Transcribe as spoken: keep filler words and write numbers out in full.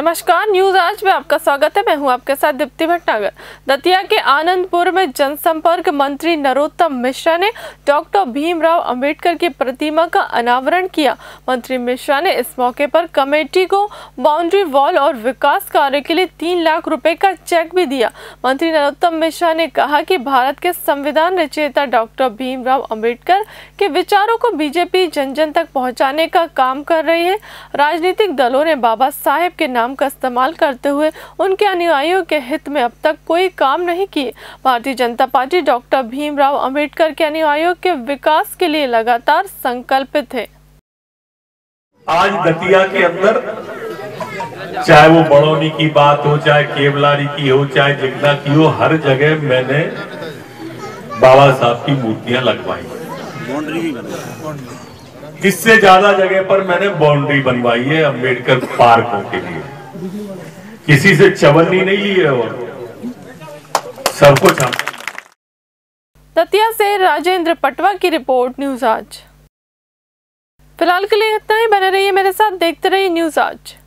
नमस्कार, न्यूज आज में आपका स्वागत है। मैं हूं आपके साथ दीप्ति भटनागर। दतिया के आनंदपुर में जनसंपर्क मंत्री नरोत्तम मिश्रा ने डॉक्टर भीमराव अंबेडकर की प्रतिमा का अनावरण किया। मंत्री मिश्रा ने इस मौके पर कमेटी को बाउंड्री वॉल और विकास कार्य के लिए तीन लाख रुपए का चेक भी दिया। मंत्री नरोत्तम मिश्रा ने कहा कि भारत के संविधान रचयिता डॉक्टर भीमराव अंबेडकर के विचारों को बीजेपी जन जन तक पहुँचाने का काम कर रही है। राजनीतिक दलों ने बाबा साहेब के नाम का इस्तेमाल करते हुए उनके अनुयायियों के हित में अब तक कोई काम नहीं किए। भारतीय जनता पार्टी डॉक्टर भीमराव अंबेडकर के अनुयायियों के विकास के लिए लगातार संकल्पित है। आज दतिया के अंदर चाहे वो बड़ौनी की बात हो, चाहे केवलारी की हो, चाहे जिगना की हो, हर जगह मैंने बाबा साहब की मूर्तियां लगवाई। इससे ज्यादा जगह पर मैंने बाउंड्री बनवाई है अंबेडकर पार्कों के लिए। किसी से चवन्नी नहीं ली है और सब कुछ हम। दतिया से राजेंद्र पटवा की रिपोर्ट, न्यूज आज। फिलहाल के लिए इतना ही। बने रहिए मेरे साथ, देखते रहिए न्यूज आज।